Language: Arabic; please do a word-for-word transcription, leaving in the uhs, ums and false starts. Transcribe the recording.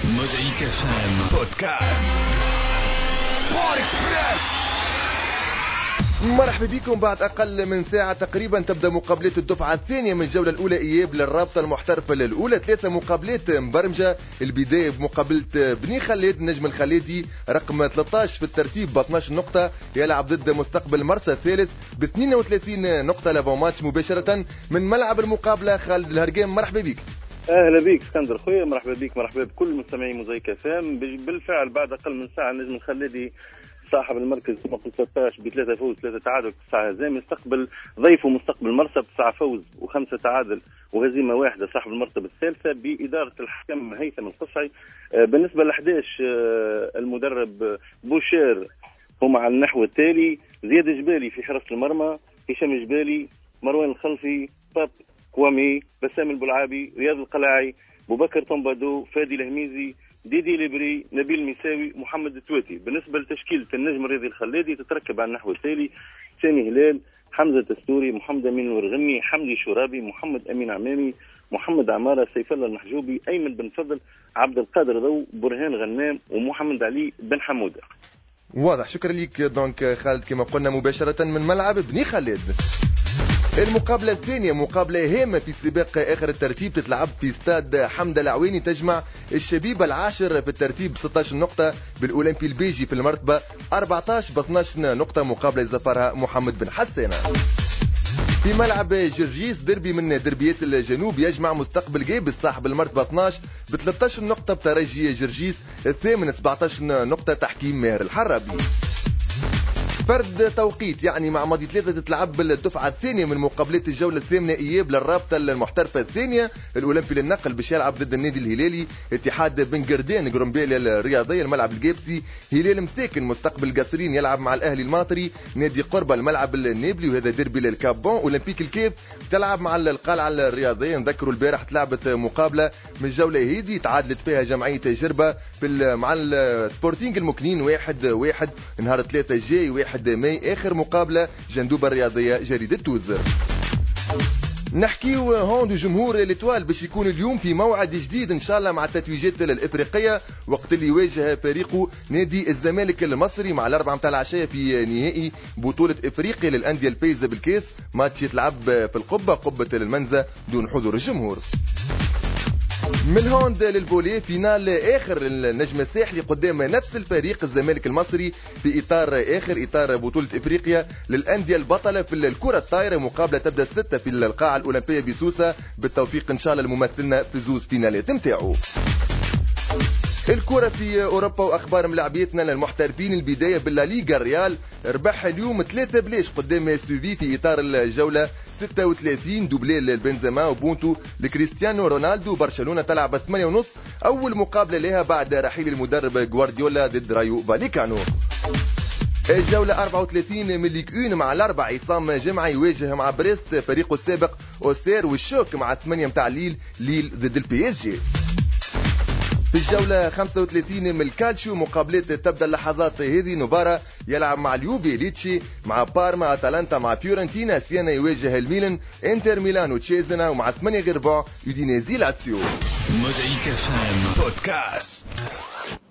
Mosaïque اف ام بودكاست سبورت اكسبريس. مرحبا بكم. بعد أقل من ساعة تقريبا تبدأ مقابلات الدفعة الثانية من الجولة الأولى إياب للرابطة المحترفة الأولى. ثلاثة مقابلات مبرمجة. البداية بمقابلة بني خلاد، النجم الخلادي رقم ثلاثة عشر في الترتيب ب اثني عشر نقطة، يلعب ضد مستقبل مرسى الثالث ب اثنين وثلاثين نقطة. لافون ماتش مباشرة من ملعب المقابلة. خالد الهرقام، مرحبا بك. اهلا بيك اسكندر خويا، مرحبا بك، مرحبا بكل مستمعي موزايك اف ام. بالفعل بعد اقل من ساعه النجم الخلادي صاحب المركز رقم ثلاثة عشر بثلاثه فوز ثلاثه تعادل تسعه هزائم، يستقبل ضيفه مستقبل مرسى بتسعه فوز وخمسه تعادل وهزيمه واحده، صاحب المرتبه الثالثه باداره الحكم هيثم القصعي. بالنسبه ل احد عشر المدرب بوشير هم على النحو التالي: زياد جبالي في حراسه المرمى، هشام جبالي، مروان الخلفي، باب كوامي، بسام البلعابي، رياض القلاعي، بوبكر طنبادو، فادي الهميزي، ديدي ليبري، نبيل ميساوي، محمد التواتي. بالنسبه لتشكيله النجم الرياضي الخلادي تتركب على النحو التالي: سامي هلال، حمزه التستوري، محمد امين الورغمي، حمدي شرابي، محمد امين عمامي، محمد عماره، سيف الله المحجوبي، ايمن بن فضل، عبد القادر ضو، برهان غنام، ومحمد علي بن حموده. واضح، شكرا لك. دونك خالد كما قلنا مباشرة من ملعب بني خلاد. المقابلة الثانية مقابلة هامة في سباق آخر الترتيب، تتلعب في استاد حمد العويني، تجمع الشبيبة العاشر في الترتيب ب ستة عشر نقطة بالأولمبي البيجي في المرتبة أربعة عشر ب اثني عشر نقطة، مقابلة زفرها محمد بن حسانة. في ملعب جرجيس دربي من دربيات الجنوب، يجمع مستقبل جيبس صاحب المرتبة اثني عشر ب ثلاثة عشر نقطة بترجي جرجيس الثامن سبعة عشر نقطة تحكيم ماهر الحرابي. فرد توقيت يعني مع ماضي ثلاثة تتلعب بالدفعة الثانية من مقابلات الجولة الثامنة إياب للرابطة المحترفة الثانية. الأولمبي للنقل باش يلعب ضد النادي الهلالي، اتحاد بن قردان قرنبيل الرياضية الملعب الجابسي، هلال مساكن مستقبل قصرين يلعب مع الأهلي الماطري، نادي قربة الملعب النابلي وهذا ديربي للكابون. أولمبيك الكيف تلعب مع القلعة الرياضية. نذكروا البارح تلعبت مقابلة من الجولة هذه تعادلت فيها جمعية جربة مع السبورتينج المكنين واحد واحد. نهار ثلاثة الجاي واحد ماي آخر مقابلة جندوبة الرياضية جريدة توز. نحكيو هوند جمهور الاتوال باش يكون اليوم في موعد جديد ان شاء الله مع التتويجات الافريقيه، وقت اللي يواجه فريقه نادي الزمالك المصري مع الاربعه متاع العشاء في نهائي بطوله افريقيا للانديه الفايزه بالكاس. ماتش يتلعب في القبه قبه المنزه دون حضور الجمهور. من هوند للفولي فينال اخر النجم الساحلي قدام نفس الفريق الزمالك المصري في اطار اخر اطار بطوله افريقيا للانديه البطله في الكره الطايره. مقابله تبدا الستة في القاعه الاولمبيه بسوسه، بالتوفيق ان شاء الله لممثلنا في زوز فينالات نتاعو. الكرة في أوروبا وأخبار ملاعبيتنا للمحترفين. البداية بالليغا، الريال ربح اليوم ثلاثة بلاش قدام سوفي في إطار الجولة ستة وثلاثين، دوبلي لبنزيما وبونتو لكريستيانو رونالدو. برشلونة تلعب ثمانية ونص، أول مقابلة لها بعد رحيل المدرب غوارديولا ضد رايو فاليكانو. الجولة أربعة وثلاثين من ليغ واحد مع الأربع عصام جمعة يواجه مع بريست فريقه السابق أوسير، والشوك مع ثمانية متاع ليل ليل ضد البي اس جي. في الجولة خمسة وثلاثين من الكالشيو مقابلات تبدأ اللحظات هذه. نوفارا يلعب مع اليوبي، ليتشي مع بارما، أتلانتا مع فيورنتينا، سيانا يواجه الميلان، انتر ميلان وتشيزنا، ومع ثمانية غير ربع يودينيزي لاتسيو. Mosaïque اف ام بودكاست.